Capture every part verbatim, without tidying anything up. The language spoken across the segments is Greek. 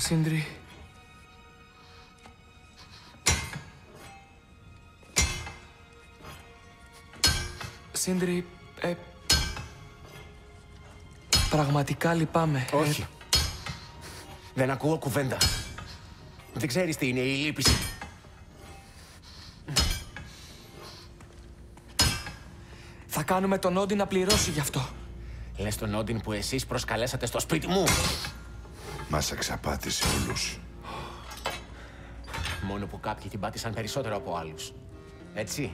Σύντρι. Σύντρι, ε, πραγματικά λυπάμαι. Όχι. Ε... Δεν ακούω κουβέντα. Δεν ξέρεις τι είναι η λύπηση. Θα κάνουμε τον Όντιν να πληρώσει γι' αυτό. Λες τον Όντιν που εσείς προσκαλέσατε στο σπίτι μου. Μας εξαπάτησε όλους. Μόνο που κάποιοι την πάτησαν περισσότερο από άλλους. Έτσι.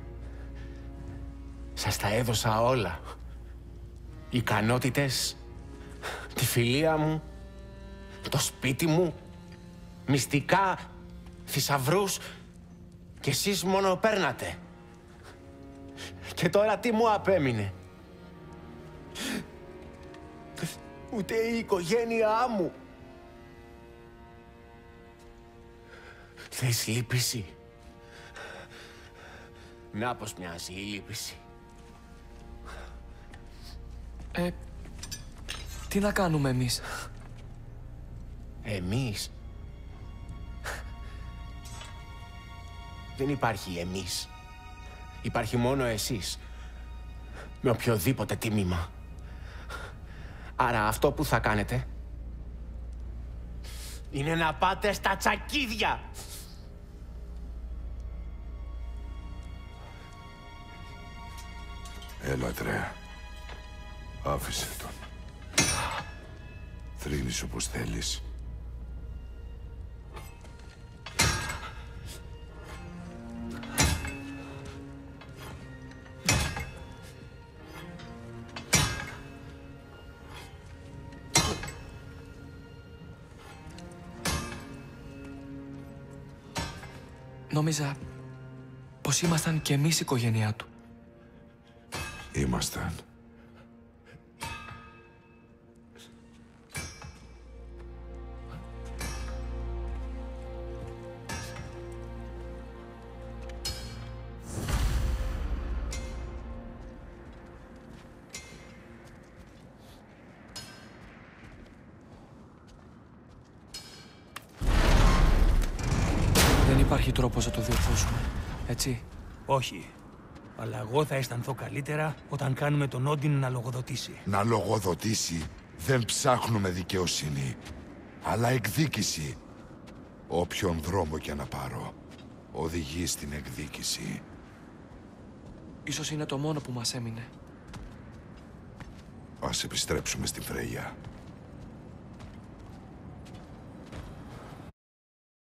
Σας τα έδωσα όλα. Ικανότητες, τη φιλία μου, το σπίτι μου, μυστικά, θησαυρούς και εσείς μόνο παίρνατε. Και τώρα τι μου απέμεινε? Ούτε η οικογένειά μου. Θες λύπηση? Να πως μοιάζει η λύπηση. Ε, τι να κάνουμε εμείς? Εμείς? Δεν υπάρχει εμείς. Υπάρχει μόνο εσείς. Με οποιοδήποτε τίμημα. Άρα αυτό που θα κάνετε είναι να πάτε στα τσακίδια. Έλα, Τρέα. Άφησε τον. Θρύνεις όπως θέλεις. Νόμιζα πως ήμασταν κι εμείς η οικογένειά του. Ήμασταν. Δεν υπάρχει τρόπος να το διορθώσουμε, έτσι? Όχι. Αλλά εγώ θα αισθανθώ καλύτερα όταν κάνουμε τον Όντιν να λογοδοτήσει. Να λογοδοτήσει. Δεν ψάχνουμε δικαιοσύνη, αλλά εκδίκηση. Όποιον δρόμο και να πάρω, οδηγεί στην εκδίκηση. Ίσως είναι το μόνο που μας έμεινε. Ας επιστρέψουμε στην Φρέια.